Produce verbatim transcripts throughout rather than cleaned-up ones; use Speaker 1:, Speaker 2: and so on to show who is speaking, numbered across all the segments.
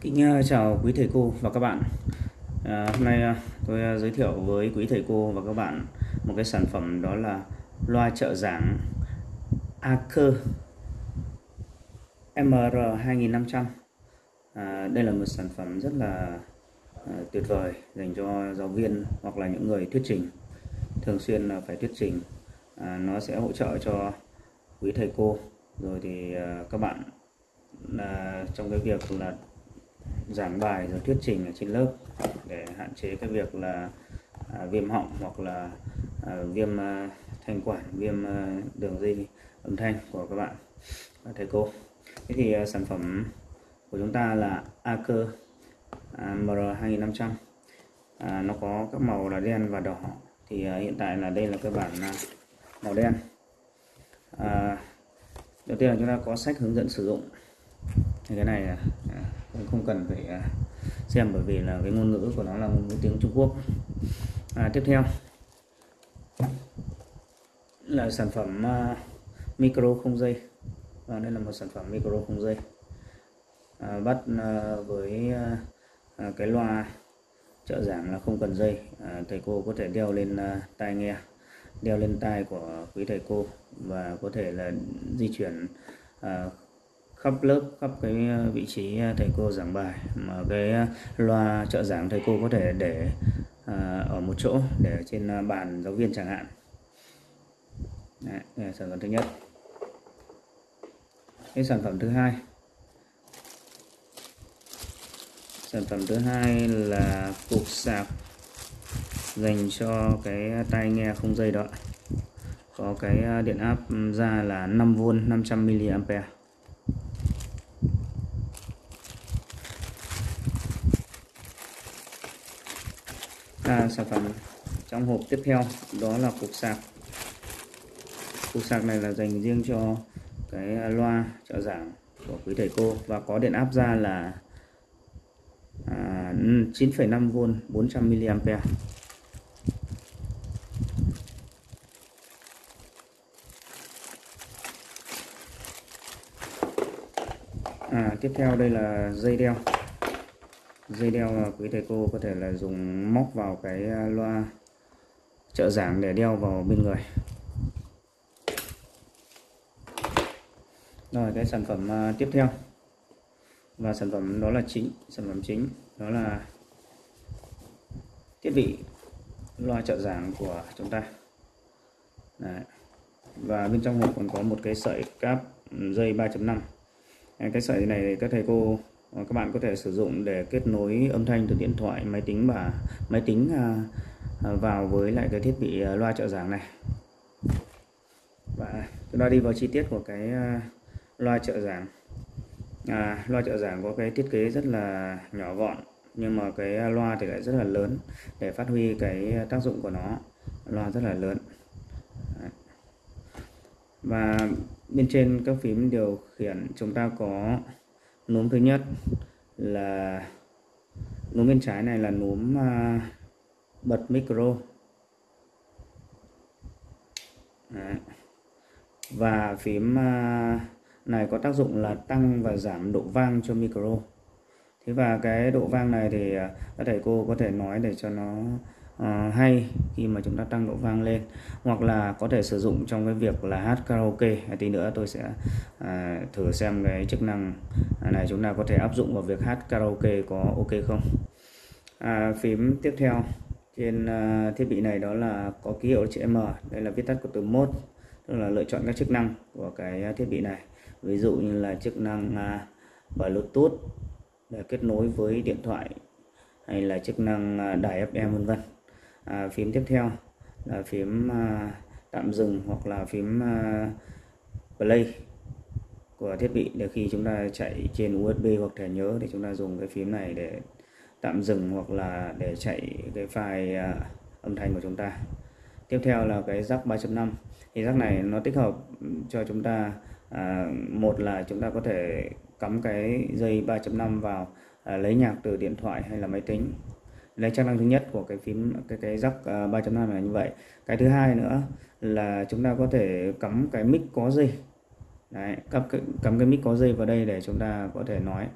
Speaker 1: Kính chào quý thầy cô và các bạn. À, hôm nay tôi giới thiệu với quý thầy cô và các bạn một cái sản phẩm, đó là loa trợ giảng Aker M R hai nghìn năm trăm. À, đây là một sản phẩm rất là à, tuyệt vời dành cho giáo viên hoặc là những người thuyết trình, thường xuyên là phải thuyết trình. À, nó sẽ hỗ trợ cho quý thầy cô rồi thì à, các bạn là trong cái việc là giảng bài rồi thuyết trình ở trên lớp, để hạn chế cái việc là à, viêm họng hoặc là à, viêm à, thanh quản, viêm à, đường dây âm thanh của các bạn và thầy cô. Thế thì à, sản phẩm của chúng ta là Aker à, M R hai nghìn năm trăm. à, nó có các màu là đen và đỏ. Thì à, hiện tại là đây là cái bản à, màu đen. à, đầu tiên là chúng ta có sách hướng dẫn sử dụng. Thì cái này à, cũng không cần phải à, xem, bởi vì là cái ngôn ngữ của nó là ngôn ngữ tiếng Trung Quốc. à, Tiếp theo là sản phẩm uh, micro không dây. Và đây là một sản phẩm micro không dây à, bắt uh, với uh, cái loa trợ giảng là không cần dây. à, Thầy cô có thể đeo lên uh, tai nghe, đeo lên tai của quý thầy cô, và có thể là di chuyển uh, khắp lớp, khắp cái vị trí thầy cô giảng bài. Mà cái loa trợ giảng thầy cô có thể để à, ở một chỗ, để trên bàn giáo viên chẳng hạn. Đấy, đây là sản phẩm thứ nhất. Cái sản phẩm thứ hai sản phẩm thứ hai là cục sạc dành cho cái tai nghe không dây đó. Có cái điện áp ra là năm vôn năm trăm mi li am pe. À, sản phẩm trong hộp tiếp theo đó là cục sạc. Cục sạc này là dành riêng cho cái loa trợ giảng của quý thầy cô, và có điện áp ra là à, chín phẩy năm vôn bốn trăm mi li am pe. À, tiếp theo đây là dây đeo. Dây đeo là quý thầy cô có thể là dùng móc vào cái loa trợ giảng để đeo vào bên người. Rồi, cái sản phẩm uh, tiếp theo và sản phẩm đó là chính sản phẩm chính đó là thiết bị loa trợ giảng của chúng ta. Đấy. Và bên trong hộp còn có một cái sợi cáp dây ba chấm năm. Cái sợi này các thầy cô các bạn có thể sử dụng để kết nối âm thanh từ điện thoại, máy tính và máy tính vào với lại cái thiết bị loa trợ giảng này. Và chúng ta đi vào chi tiết của cái loa trợ giảng. À, loa trợ giảng có cái thiết kế rất là nhỏ gọn, nhưng mà cái loa thì lại rất là lớn. Để phát huy cái tác dụng của nó, loa rất là lớn. Đấy. Và bên trên các phím điều khiển chúng ta có núm thứ nhất là núm bên trái này là núm uh, bật micro. Đấy. Và phím uh, này có tác dụng là tăng và giảm độ vang cho micro. Thế và cái độ vang này thì uh, các thầy cô có thể nói để cho nó uh, hay khi mà chúng ta tăng độ vang lên, hoặc là có thể sử dụng trong cái việc là hát karaoke. Tí nữa tôi sẽ uh, thử xem cái chức năng này chúng ta có thể áp dụng vào việc hát karaoke có ok không. À, phím tiếp theo trên uh, thiết bị này đó là có ký hiệu chữ M. Đây là viết tắt của từ mode, tức là lựa chọn các chức năng của cái thiết bị này. Ví dụ như là chức năng uh, Bluetooth để kết nối với điện thoại, hay là chức năng uh, đài ép em vân vân. À, phím tiếp theo là phím uh, tạm dừng hoặc là phím uh, play của thiết bị, để khi chúng ta chạy trên u ét bê hoặc thẻ nhớ thì chúng ta dùng cái phím này để tạm dừng hoặc là để chạy cái file uh, âm thanh của chúng ta. Tiếp theo là cái jack ba chấm năm. Thì jack này nó tích hợp cho chúng ta à, một là chúng ta có thể cắm cái dây ba chấm năm vào à, lấy nhạc từ điện thoại hay là máy tính. Đây chức năng thứ nhất của cái phím cái cái jack uh, ba chấm năm là như vậy. Cái thứ hai nữa là chúng ta có thể cắm cái mic có dây. Đấy, cắm cái, cắm cái mic có dây vào đây để chúng ta có thể nói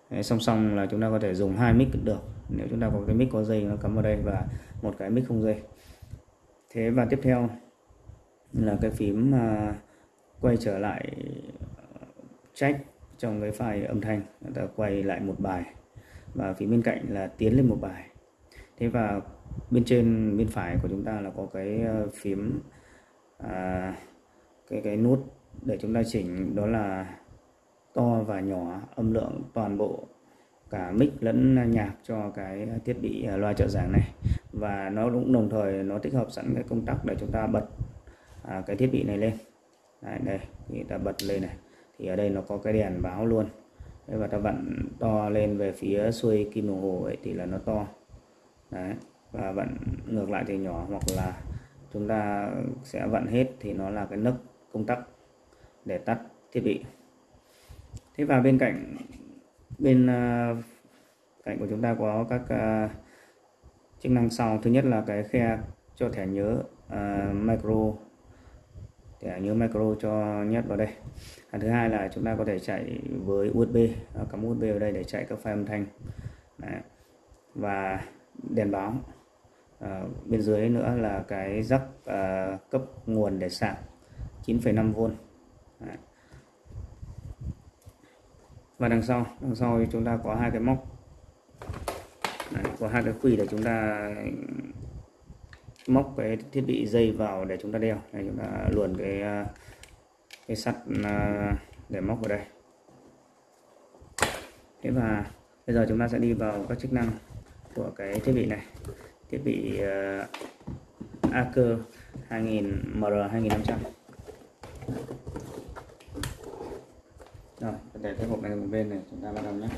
Speaker 1: Đấy, song song là chúng ta có thể dùng hai mic cũng được, nếu chúng ta có cái mic có dây nó cắm vào đây và một cái mic không dây. Thế và tiếp theo là cái phím uh, quay trở lại check trong cái file âm thanh, người ta quay lại một bài, và phía bên cạnh là tiến lên một bài. Thế và bên trên bên phải của chúng ta là có cái phím à, cái cái nút để chúng ta chỉnh, đó là to và nhỏ âm lượng toàn bộ cả mic lẫn nhạc cho cái thiết bị loa trợ giảng này. Và nó cũng đồng thời nó tích hợp sẵn cái công tắc để chúng ta bật à, cái thiết bị này lên. Đấy, đây thì ta bật lên này, thì ở đây nó có cái đèn báo luôn. Đấy, và ta vặn to lên về phía xuôi kim đồng hồ ấy thì là nó to. Đấy, và vặn ngược lại thì nhỏ, hoặc là chúng ta sẽ vặn hết thì nó là cái nấc công tắc để tắt thiết bị. Thế và bên cạnh bên uh, cạnh của chúng ta có các uh, chức năng sau. Thứ nhất là cái khe cho thẻ nhớ uh, micro, thẻ nhớ micro cho nhét vào đây. À, thứ hai là chúng ta có thể chạy với u ét bê, cắm u ét bê ở đây để chạy các file âm thanh. Đấy. Và đèn báo. À, bên dưới nữa là cái jack à, cấp nguồn để sạc chín phẩy năm vôn. Đấy. Và đằng sau, đằng sau thì chúng ta có hai cái móc. Đấy, có hai cái khuy để chúng ta móc cái thiết bị dây vào để chúng ta đeo. Đây, chúng ta luồn cái cái sắt để móc vào đây. Thế và bây giờ chúng ta sẽ đi vào các chức năng của cái thiết bị này. Thiết bị uh, a xê hai nghìn M R hai nghìn năm trăm. Rồi, để cái hộp này một bên này, chúng ta bắt đầu nhé.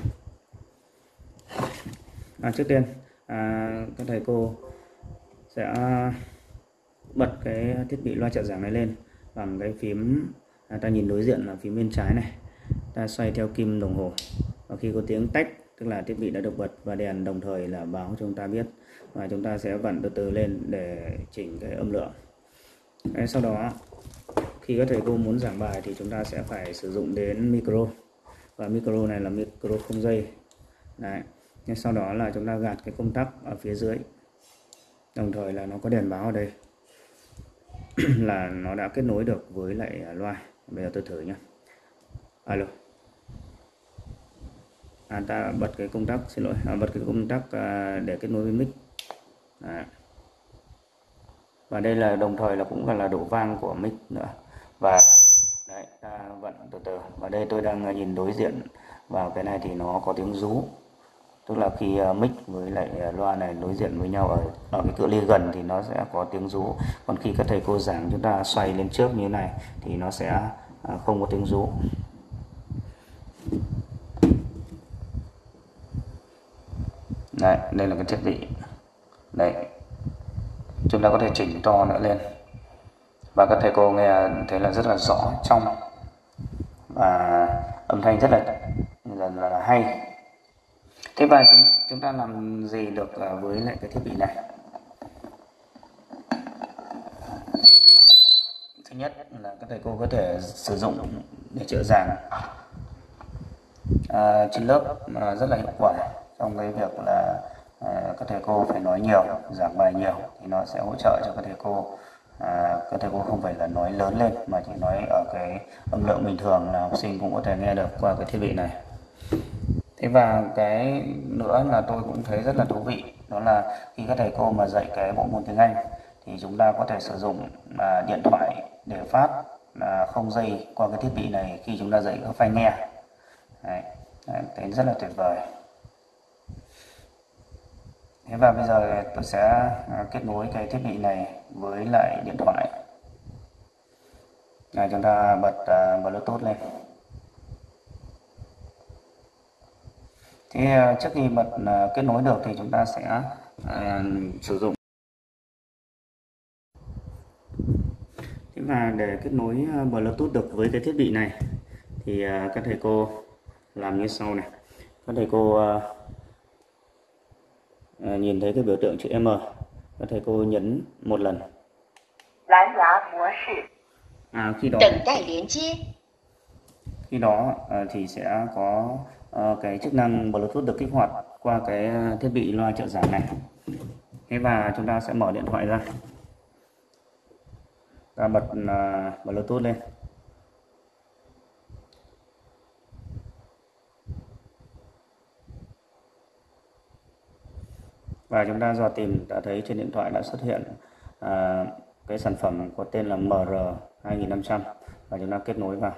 Speaker 1: À, trước tiên à, các thầy cô sẽ bật cái thiết bị loa trợ giảng này lên bằng cái phím, à, ta nhìn đối diện là phím bên trái này, ta xoay theo kim đồng hồ, và khi có tiếng tách tức là thiết bị đã được bật và đèn đồng thời là báo cho chúng ta biết, và chúng ta sẽ vặn từ từ lên để chỉnh cái âm lượng. Đấy, sau đó khi các thầy cô muốn giảng bài thì chúng ta sẽ phải sử dụng đến micro, và micro này là micro không dây. Đấy. Sau đó là chúng ta gạt cái công tắc ở phía dưới, đồng thời là nó có đèn báo ở đây là nó đã kết nối được với lại loa. Bây giờ tôi thử nhé. Alo. À, ta bật cái công tắc, xin lỗi, à, bật cái công tắc à, để kết nối với mic. Đấy. Và đây là đồng thời là cũng là độ vang của mic nữa. Và đấy, ta vặn từ từ. Và đây tôi đang nhìn đối diện vào cái này thì nó có tiếng rú. Tức là khi uh, mic với lại uh, loa này đối diện với nhau ở ở cái cự ly gần thì nó sẽ có tiếng rú. Còn khi các thầy cô giảng chúng ta xoay lên trước như thế này thì nó sẽ uh, không có tiếng rú. Đấy, đây là cái thiết bị. Đấy. Chúng ta có thể chỉnh to nữa lên. Và các thầy cô nghe thấy là rất là rõ, trong và âm thanh rất là là, là, là hay. Thế và chúng, chúng ta làm gì được với lại cái thiết bị này? Thứ nhất là các thầy cô có thể sử dụng để trợ giảng à, trên lớp mà rất là hiệu quả trong cái việc là à, các thầy cô phải nói nhiều, giảng bài nhiều thì nó sẽ hỗ trợ cho các thầy cô. À, các thầy cô không phải là nói lớn lên mà chỉ nói ở cái âm lượng bình thường là học sinh cũng có thể nghe được qua cái thiết bị này. Thế và cái nữa là tôi cũng thấy rất là thú vị, đó là khi các thầy cô mà dạy cái bộ môn tiếng Anh thì chúng ta có thể sử dụng à, điện thoại để phát à, không dây qua cái thiết bị này khi chúng ta dạy các file nghe. Đấy, đấy, thấy rất là tuyệt vời. Thế và bây giờ tôi sẽ à, kết nối cái thiết bị này với lại điện thoại. Này, chúng ta bật uh, Bluetooth lên. Thế uh, trước khi bật uh, kết nối được thì chúng ta sẽ uh, sử dụng. Thế và để kết nối uh, Bluetooth được với cái thiết bị này thì uh, các thầy cô làm như sau này. Các thầy cô uh, uh, nhìn thấy cái biểu tượng chữ M, các thầy cô nhấn một lần. À, khi đó khi đó uh, thì sẽ có uh, cái chức năng Bluetooth được kích hoạt qua cái thiết bị loa trợ giảm này. Thế và chúng ta sẽ mở điện thoại ra, ta bật uh, Bluetooth lên. Và chúng ta dò tìm đã thấy trên điện thoại đã xuất hiện à, cái sản phẩm có tên là M R hai nghìn năm trăm và chúng ta kết nối vào.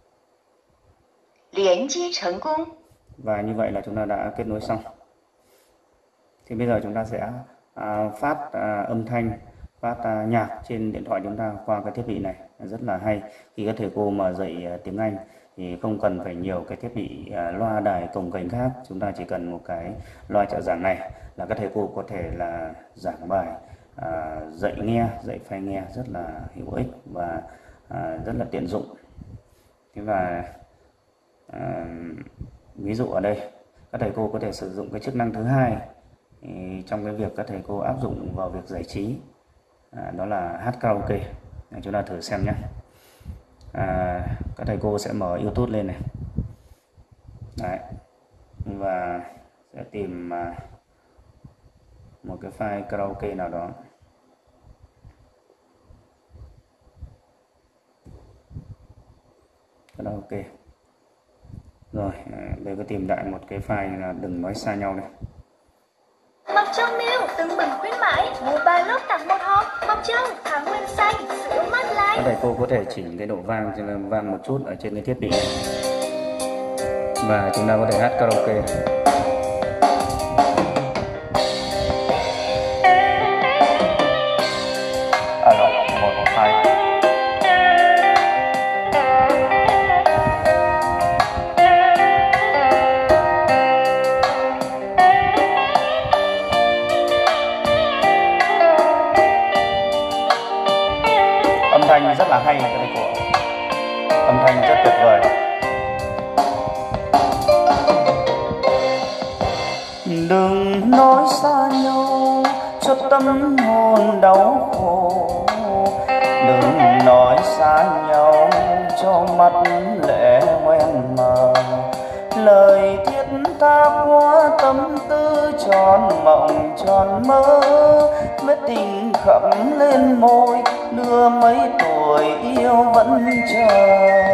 Speaker 2: Liên kết thành công.
Speaker 1: Và như vậy là chúng ta đã kết nối xong. Thì bây giờ chúng ta sẽ à, phát à, âm thanh, phát à, nhạc trên điện thoại chúng ta qua cái thiết bị này, rất là hay. Khi các thầy cô mà dạy à, tiếng Anh thì không cần phải nhiều cái thiết bị à, loa đài cồng kềnh khác, chúng ta chỉ cần một cái loa trợ giảng này là các thầy cô có thể là giảng bài, à, dạy nghe, dạy file nghe rất là hữu ích và à, rất là tiện dụng. Thế và à, ví dụ ở đây các thầy cô có thể sử dụng cái chức năng thứ hai thì trong cái việc các thầy cô áp dụng vào việc giải trí, à, đó là hát karaoke. Để chúng ta thử xem nhé. À, các thầy cô sẽ mở YouTube lên này. Đấy. Và sẽ tìm à, một cái file karaoke nào đó. Karaoke. Rồi, đây có tìm lại một cái file là Đừng Nói Xa Nhau đây.
Speaker 2: Mộc Châu Milk từng bừng khuyến mãi, mua ba lốt tặng một hộp. Mộc Châu thắng nguyên xanh, sữa mát lạnh.
Speaker 1: Các thầy cô có thể chỉnh cái độ vang cho nên vang một chút ở trên cái thiết bị này. Và chúng ta có thể hát karaoke. Alo, một, hai. Âm thanh rất là hay các thầy cô. Âm thanh rất tuyệt vời. Đừng nói xa nhau cho tâm hồn đau khổ, đừng nói xa nhau cho mắt lệ quen mờ. Lời thiết tha hóa tâm tư tròn mộng tròn mơ, vết tình khắc lên môi đưa mấy tuổi yêu vẫn chờ.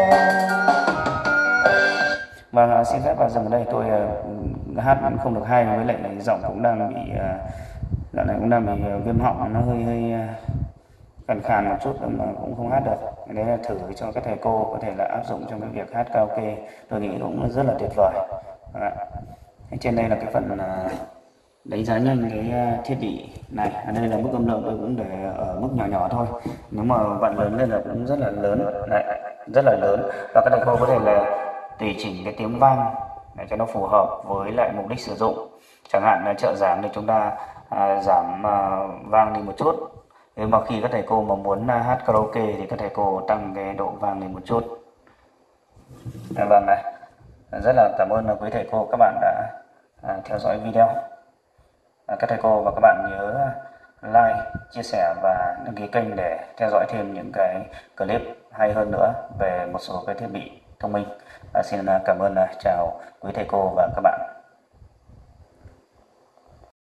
Speaker 1: Vâng, xin phép vào dừng ở đây. Tôi uh, hát không được hay, với lại giọng cũng đang bị uh, dạo này cũng đang bị uh, viêm họng, nó hơi hơi uh, khàn khàn một chút mà cũng không hát được. Đấy là thử cho các thầy cô có thể là áp dụng trong cái việc hát karaoke, tôi nghĩ cũng rất là tuyệt vời. À, trên đây là cái phần uh, đánh giá nhanh cái uh, thiết bị này. Ở đây là mức âm lượng tôi cũng để ở mức nhỏ nhỏ thôi, nếu mà vặn lớn lên là cũng rất là lớn. Đấy, rất là lớn. Và các thầy cô có thể là tùy chỉnh cái tiếng vang để cho nó phù hợp với lại mục đích sử dụng. Chẳng hạn là trợ giảm thì chúng ta à, giảm à, vang đi một chút. Nếu mà khi các thầy cô mà muốn à, hát karaoke thì các thầy cô tăng cái độ vang lên một chút. À, vâng này, rất là cảm ơn quý thầy cô các bạn đã à, theo dõi video. À, các thầy cô và các bạn nhớ like, chia sẻ và đăng ký kênh để theo dõi thêm những cái clip hay hơn nữa về một số cái thiết bị thông minh. À, xin cảm ơn, chào quý thầy cô và các bạn.